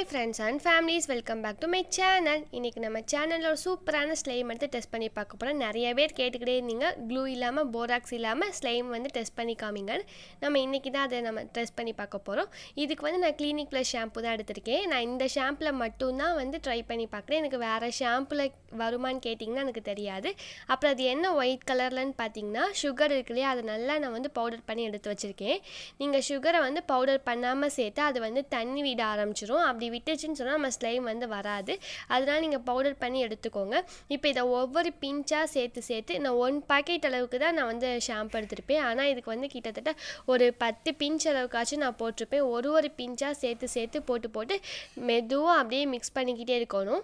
friends and families, welcome back to my channel. இன்னைக்கு நம்ம சேனல்ல ஒரு சூப்பரான ஸ்லைம் எடுத்து டெஸ்ட் பண்ணி பார்க்க போறோம். நிறைய பேர் கேட்டுக்கிட்டே இருந்தீங்க க்ளூ இல்லாம போராக்ஸ் இல்லாம ஸ்லைம் வந்து டெஸ்ட் பண்ணி காமிங்க. நம்ம இன்னைக்கு தான் அதை நம்ம டெஸ்ட் பண்ணி பார்க்க போறோம். இதுக்கு வந்து நான் கிளினிக் ப்ளஸ் ஷாம்பு தான் எடுத்துர்க்கேன். நான் இந்த ஷாம்புல மட்டும் தான் வந்து ட்ரை பண்ணி பார்க்கறேன். எனக்கு வேற ஷாம்புல வருமான்னு கேட்டிங்கனா எனக்கு தெரியாது. அப்புறம் அது என்ன ஒயிட் கலர்லன்னு பாத்தீங்கன்னா sugar இருக்குலையா அது நல்லா நான் வந்து பவுடர் பண்ணி எடுத்து வச்சிருக்கேன். நீங்க sugar-ஐ வந்து பவுடர் பண்ணாம சேர்த்தா அது வந்து தண்ணி விட ஆரம்பிச்சிரும். அப்படி விட்டுச்சுன்னு சொன்னா நம்ம ஸ்லைம் வந்து வராது. அதனால நீங்க பவுடர் பண்ணி எடுத்துக்கோங்க. இப்போ இத ஒவ்வொரு பிஞ்சா சேர்த்து நான் 1 பாக்கெட் அளவுக்கு தான் நான் வந்து ஷாம்பு எடுத்துர்ப்பேன். ஆனா இதுக்கு வந்து கிட்டத்தட்ட ஒரு 10 பிஞ்ச் அளவுக்காச்சும் நான் போட்டுருப்பேன். ஒரு பிஞ்சா சேர்த்து போட்டு மெதுவா அப்படியே மிக்ஸ் பண்ணிக்கிட்டே இருக்கணும்.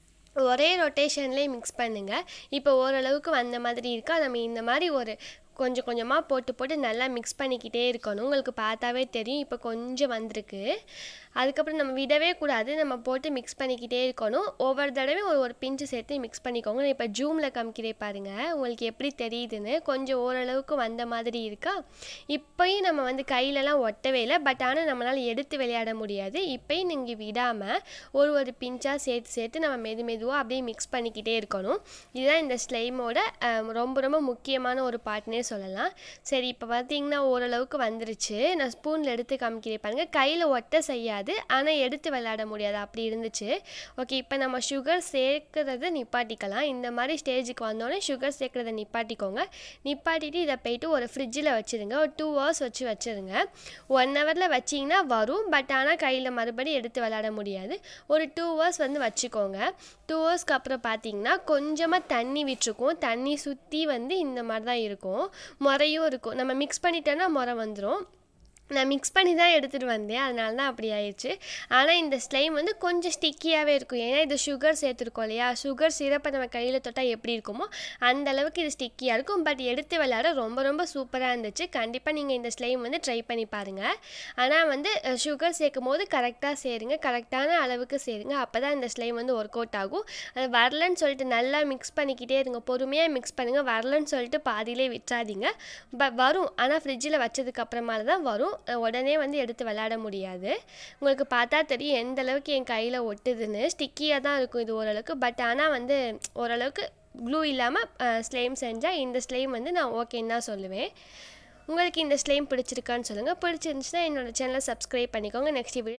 ஒரே ரொட்டேஷன்லயே மிக்ஸ் பண்ணுங்க. இப்போ ஓரளவுக்கு வந்த மாதிரி இருக்கா. நம்ம இந்த மாதிரி ஒரு கொஞ்சம் கொஞ்சமா போட்டு நல்லா மிக்ஸ் பண்ணிக்கிட்டே இருக்கணும். உங்களுக்கு பார்த்தாவே தெரியும் இப்போ கொஞ்சம் வந்திருக்கு. அதுக்கு அப்புறம் நம்ம விடவே கூடாது. நம்ம போட்டு மிக்ஸ் பண்ணிக்கிட்டே இருக்கணும். ஒவ்வொரு தடவையும் ஒரு பிஞ்ச் சேர்த்து மிக்ஸ் பண்ணிக்கோங்க. நான் இப்போ ஜூம்ல காமிக்கிறேன் பாருங்க. உங்களுக்கு எப்படி தெரியுதுன்னு கொஞ்சம் ஓரளவுக்கு வந்த மாதிரி இருக்கா. இப்போயும் நம்ம வந்து கையிலலாம் ஒட்டவே இல்லை. பட் ஆனால் நம்மளால எடுத்து விளையாட முடியாது. இப்போயும் நீங்கள் விடாம ஒரு பிஞ்சா சேர்த்து நம்ம மெதுவாக அப்படியே மிக்ஸ் பண்ணிக்கிட்டே இருக்கணும். இதுதான் இந்த ஸ்லைமோட ரொம்ப முக்கியமான ஒரு பார்ட்னே சொல்லலாம். சரி இப்போ பார்த்தீங்கன்னா ஓரளவுக்கு வந்துருச்சு. நான் ஸ்பூனில் எடுத்து காமிக்கிறேன் பாருங்க. கையில் ஒட்ட செய்யாது. ஆனால் எடுத்து விளையாட முடியாது அப்படி இருந்துச்சு. ஓகே இப்போ நம்ம சுகர் சேர்க்கறத நிப்பாட்டிக்கலாம். இந்த மாதிரி ஸ்டேஜுக்கு வந்தோடனே சுகர் சேர்க்கறத நிப்பாட்டிக்கோங்க. நிப்பாட்டிட்டு இதை போயிட்டு ஒரு ஃப்ரிட்ஜில் வச்சுருங்க. ஒரு 2 hours வச்சுருங்க. 1 hourல வச்சிங்கன்னா வரும். பட் ஆனால் கையில் மறுபடியும் எடுத்து விளையாட முடியாது. ஒரு 2 hours வந்து வச்சுக்கோங்க. 2 ஹவர்ஸ்க்கு அப்புறம் பார்த்தீங்கன்னா கொஞ்சமாக தண்ணி விட்டுருக்கும். தண்ணி சுற்றி வந்து இந்த மாதிரி தான் இருக்கும். முறையும் இருக்கும். நம்ம மிக்ஸ் பண்ணிட்டோன்னா முறை வந்துடும். நான் மிக்ஸ் பண்ணி தான் எடுத்துகிட்டு வந்தேன். அதனால தான் அப்படி ஆயிடுச்சு. ஆனால் இந்த ஸ்லைம் வந்து கொஞ்சம் ஸ்டிக்கியாகவே இருக்கும். ஏன்னா இது சுகர் சேர்த்துருக்கோம் இல்லையா. சுகர் சிரப்பை நம்ம கையில் தொட்டால் எப்படி இருக்குமோ அந்த அளவுக்கு இது ஸ்டிக்கியாக இருக்கும். பட் எடுத்து விளையாட ரொம்ப சூப்பராக இருந்துச்சு. கண்டிப்பாக நீங்கள் இந்த ஸ்லைம் வந்து ட்ரை பண்ணி பாருங்கள். ஆனால் வந்து சுகர் சேர்க்கும் போது கரெக்டாக சேருங்க. கரெக்டான அளவுக்கு சேருங்க. அப்போ தான் இந்த ஸ்லைம் வந்து ஒர்க் அவுட் ஆகும். அது வரலன்னு சொல்லிட்டு நல்லா மிக்ஸ் பண்ணிக்கிட்டே இருங்க. பொறுமையாக மிக்ஸ் பண்ணுங்கள். வரலன்னு சொல்லிட்டு பாதியிலே விட்டுறாதீங்க. வரும். ஆனால் ஃப்ரிட்ஜில் வச்சதுக்கு அப்புறமா தான் வரும். உடனே வந்து எடுத்து விளையாட முடியாது. உங்களுக்கு பார்த்தா தெரியும் எந்த அளவுக்கு என் கையில் ஒட்டுதுன்னு. ஸ்டிக்கியாக தான் இருக்கும் இது ஓரளவுக்கு. பட் ஆனால் வந்து ஓரளவுக்கு க்ளூ இல்லாமல் ஸ்லைம் செஞ்சால் இந்த ஸ்லைம் வந்து நான் ஓகேன்னு தான் சொல்லுவேன். உங்களுக்கு இந்த ஸ்லைம் பிடிச்சிருக்கான்னு சொல்லுங்கள். பிடிச்சிருந்துச்சுன்னா என்னோட சேனலை சப்ஸ்கிரைப் பண்ணிக்கோங்க. Next video